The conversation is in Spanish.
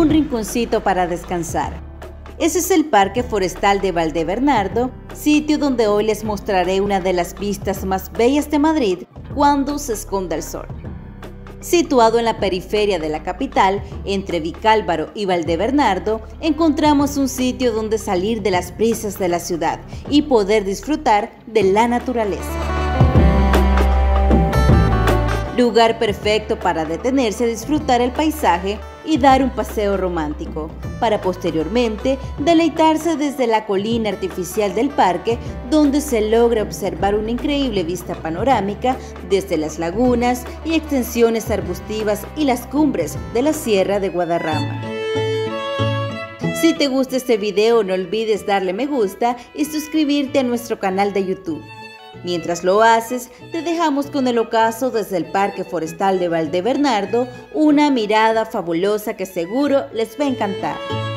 un rinconcito para descansar. Ese es el Parque Forestal de Valdebernardo, sitio donde hoy les mostraré una de las vistas más bellas de Madrid cuando se esconda el sol. Situado en la periferia de la capital, entre Vicálvaro y Valdebernardo, encontramos un sitio donde salir de las prisas de la ciudad y poder disfrutar de la naturaleza. Lugar perfecto para detenerse a disfrutar el paisaje y dar un paseo romántico, para posteriormente deleitarse desde la colina artificial del parque, donde se logra observar una increíble vista panorámica desde las lagunas y extensiones arbustivas y las cumbres de la Sierra de Guadarrama. Si te gusta este video, no olvides darle me gusta y suscribirte a nuestro canal de YouTube. Mientras lo haces, te dejamos con el ocaso desde el Parque Forestal de Valdebernardo, una mirada fabulosa que seguro les va a encantar.